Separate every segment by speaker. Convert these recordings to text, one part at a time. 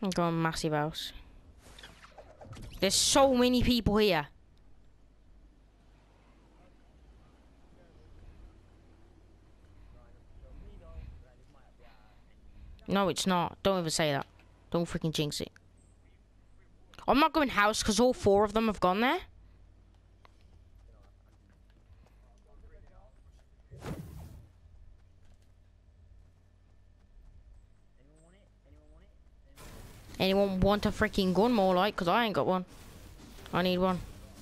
Speaker 1: I'm going massive house. There's so many people here. No, it's not. Don't ever say that. Don't freaking jinx it. I'm not going house because all 4 of them have gone there. Anyone want a freaking gun more like? Because I ain't got one. I need one.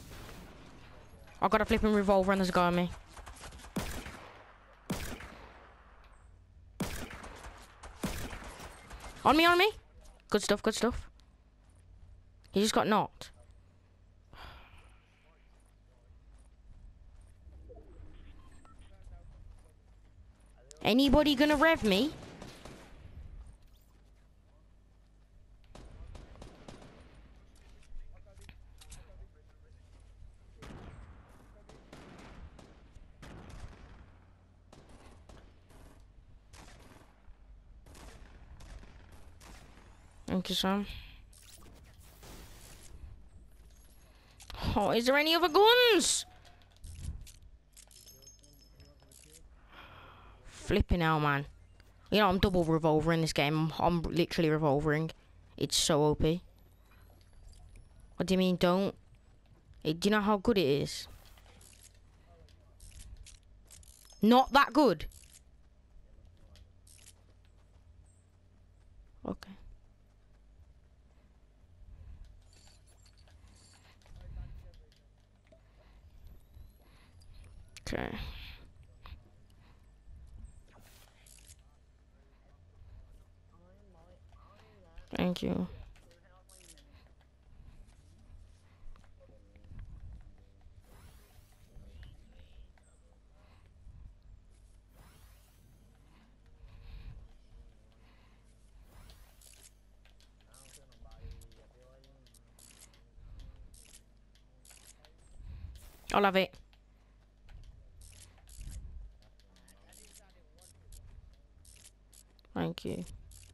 Speaker 1: I got a flipping revolver and there's a guy on me. On me, on me. Good stuff, good stuff. He just got knocked. Anybody gonna rev me? Thank you, Sam. Oh, is there any other guns? Flipping hell, man. You know, I'm double revolver in this game. I'm literally revolvering. It's so OP. What do you mean, don't? Do you know how good it is? Not that good. Okay. Okay. Thank you. I'll have it. Thank you.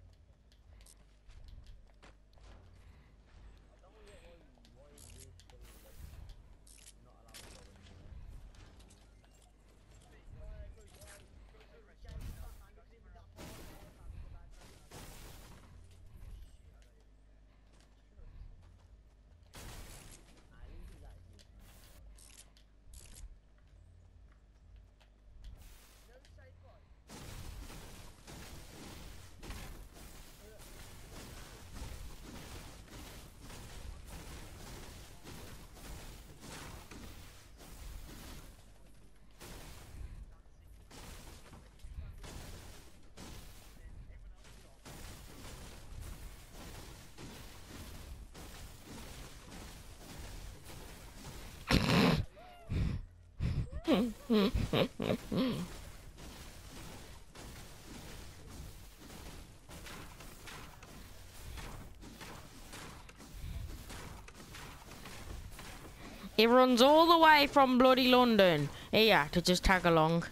Speaker 1: It runs all the way from bloody London here to just tag along.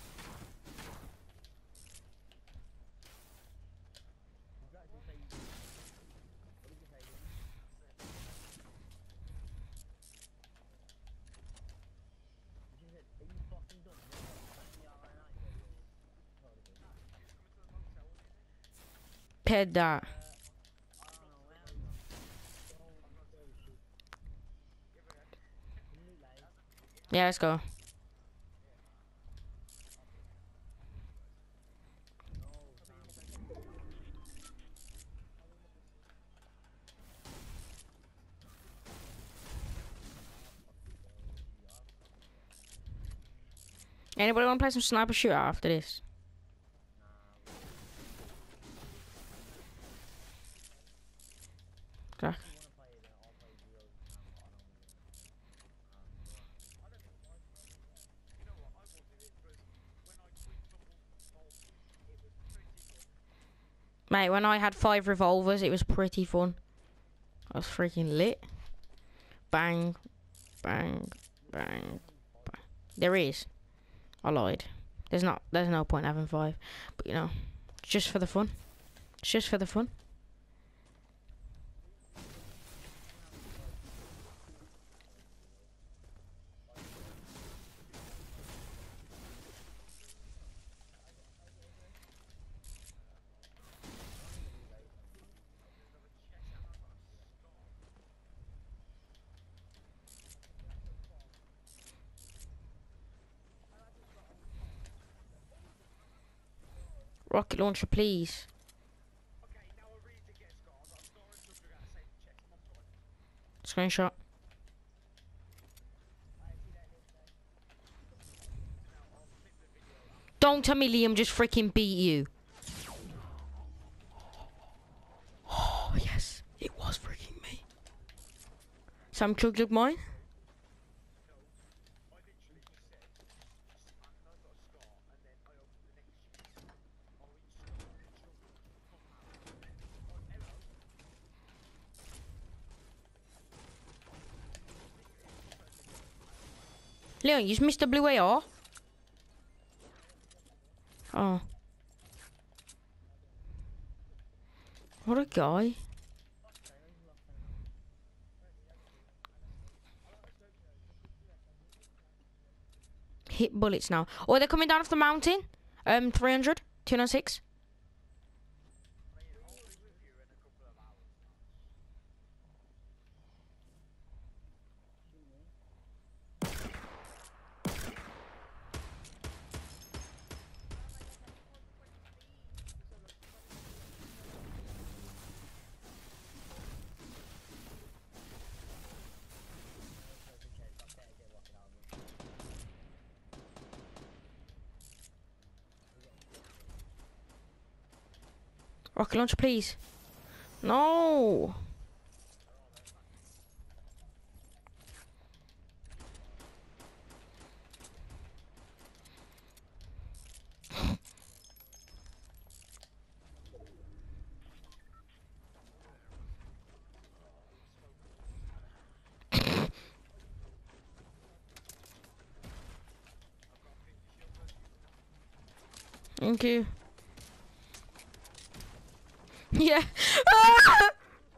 Speaker 1: Ped that. Yeah, let's go. Anybody want to play some sniper shooter after this? Okay. Mate, when I had 5 revolvers, it was pretty fun. I was freaking lit. Bang, bang, bang, bang. There is. I lied. There's no point having 5. But you know, it's just for the fun. It's just for the fun. Rocket launcher, please. Screenshot. Don't tell me Liam just freaking beat you. Oh, yes. It was freaking me. Sam Chug Jug mine? Leon, you just missed the blue AR? Oh. What a guy. Hit bullets now. Oh, they're coming down off the mountain. 300, 206. Rocket launcher, please. No. Thank you. Yeah. Ah!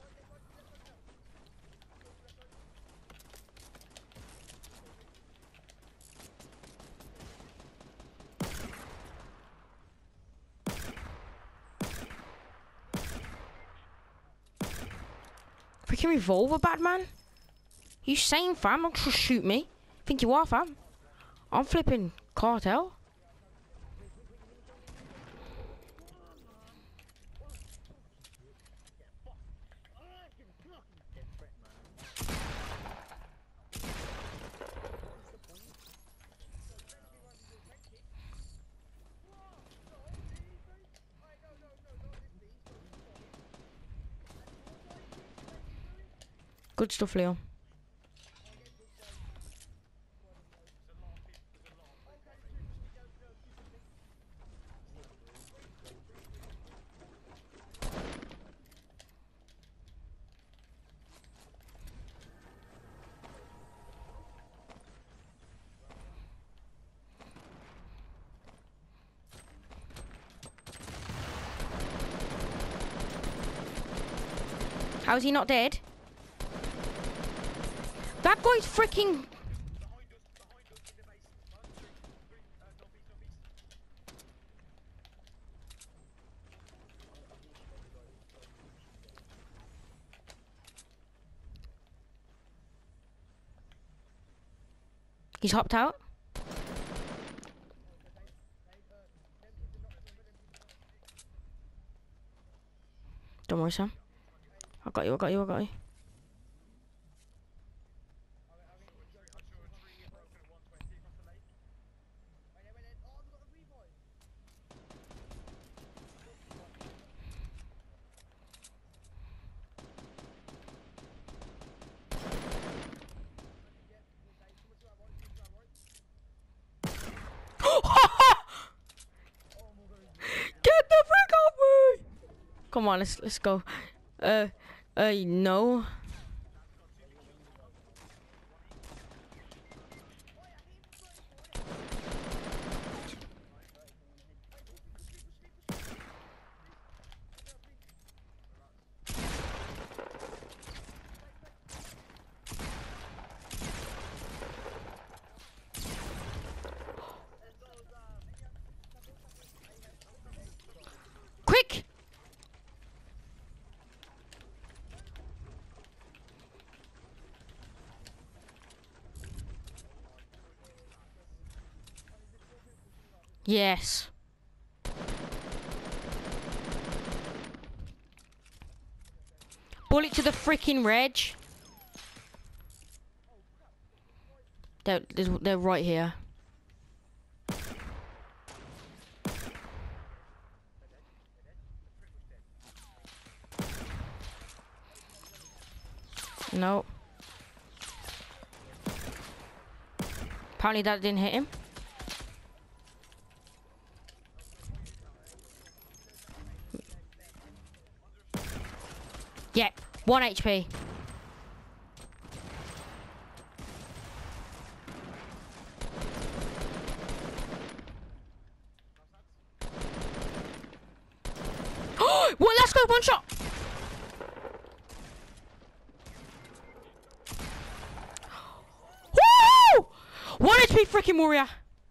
Speaker 1: Freaking revolver, bad man. You sane, fam? Don't just shoot me. Think you are, fam? I'm flipping cartel. Good stuff, Leo. How is he not dead? That guy's freaking... He's hopped out. Don't worry, Sam. I got you, I got you, I got you. Get the frick off me! Come on, let's go. No. Quick! Yes. Bullet to the freaking reg. They're right here. No. Apparently that didn't hit him. Yeah, 1 HP. Well, let's go, one shot. Woo! 1 HP freaking warrior.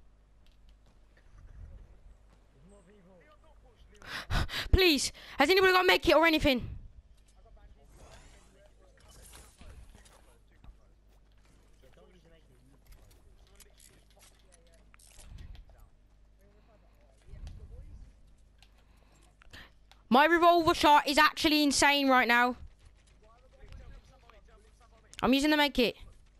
Speaker 1: Please, has anybody got a med kit or anything? My revolver shot is actually insane right now. I'm using the med kit.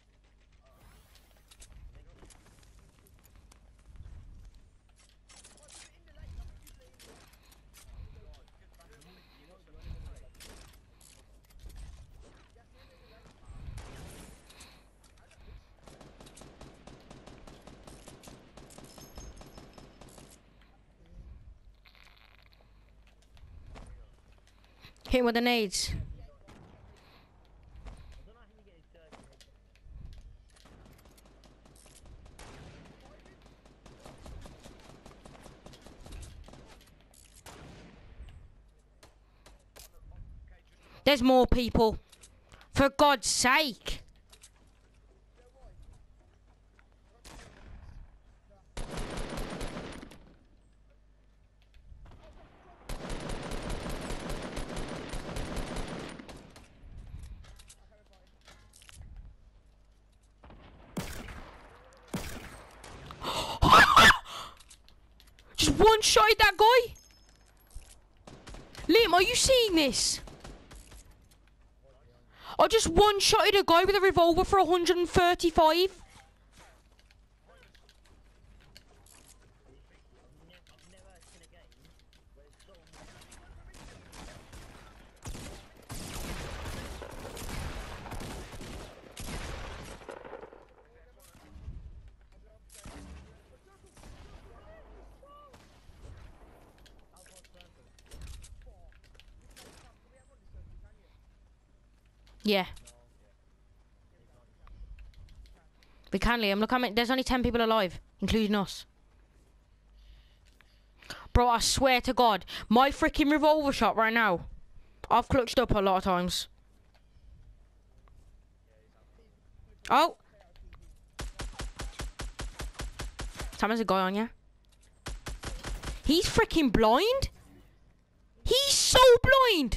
Speaker 1: Hit him with the nades. There's more people. For God's sake. Just one-shotted that guy. Liam, are you seeing this? I just one-shotted a guy with a revolver for 135. Yeah. We can, Liam. Look how many. There's only 10 people alive, including us. Bro, I swear to God, my freaking revolver shot right now, I've clutched up a lot of times. Oh. Sam, there's a guy on you. He's freaking blind. He's so blind.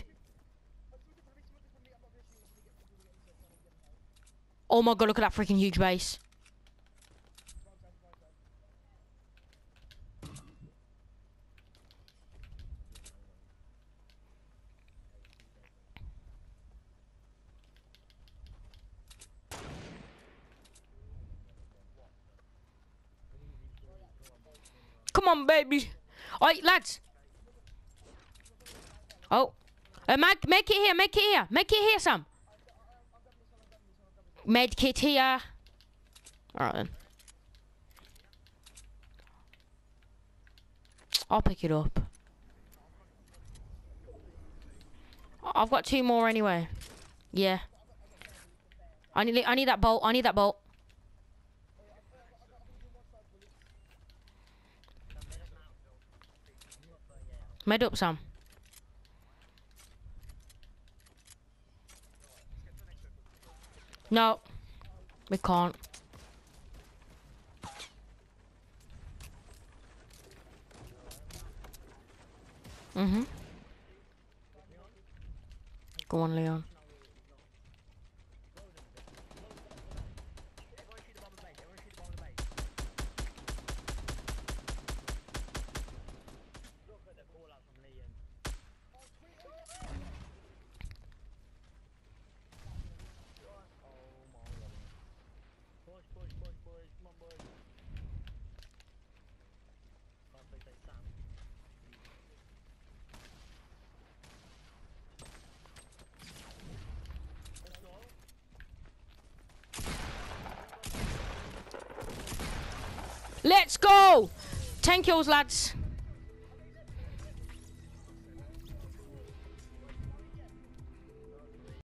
Speaker 1: Oh my God, look at that freaking huge base. Come on, baby. Alright, lads. Oh. Make it here, make it here. Make it here, Sam. Med kit here. Alright then. I'll pick it up. I've got 2 more anyway. Yeah. I need that bolt. I need that bolt. Med up, Sam. No, we can't. Go on, Leon. Let's go! 10 kills, lads.